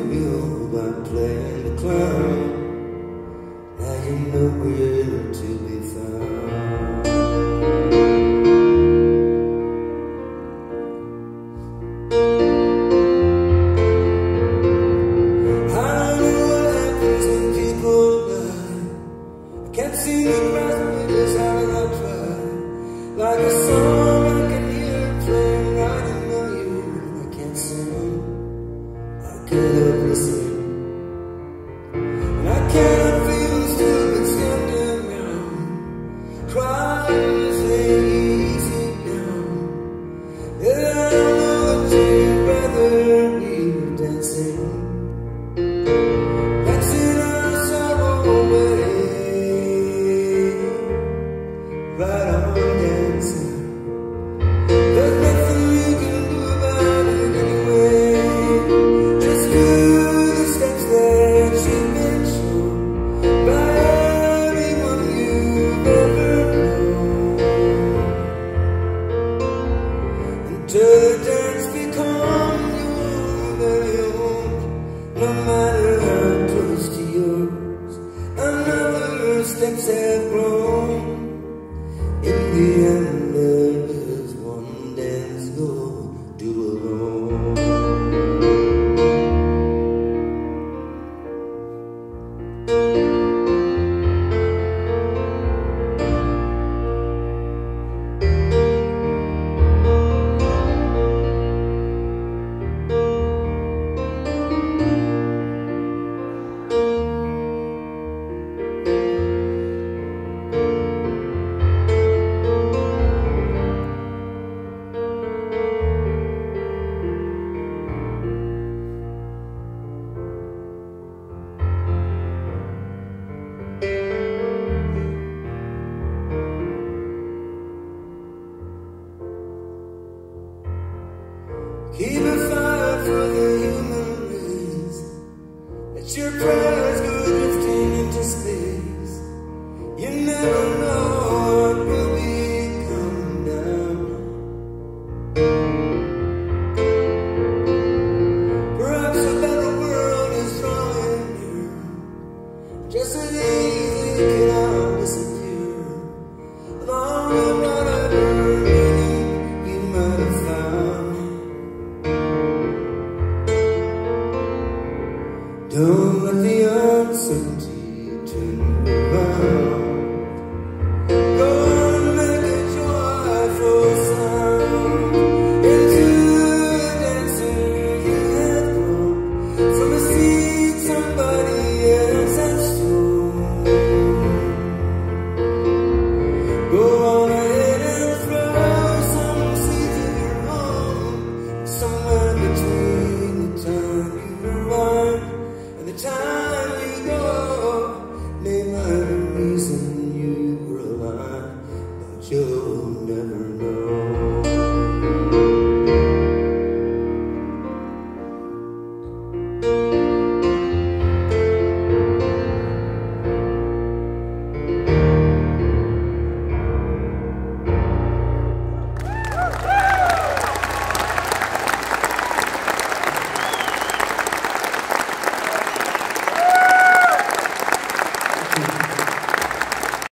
mule by playing the clown. Now you're nowhere to be found. I don't know what happens when people die. I can't see the grass with this how I try. Like a song I can hear playing right in my ear. I can't sing, I can't help listening. And I cannot feel stupid standing around, crying as they easy down. And I don't know that you'd rather we were dancing, dancing our sorrow away. Right on dancing, there's nothing you can do about it anyway. Just do the steps that you've been shown by everyone you've ever known, until the dance becomes your very own. No matter how close to yours another steps have grown, in the end there's one dance go do alone. Keep a fire for the human race. Let your prayers go drifting into space. You never know what will be coming down. Perhaps a better world is drawing near. Just as easily can all disappear, along with whatever meaning you might have found. Don't let the uncertainty turn you around.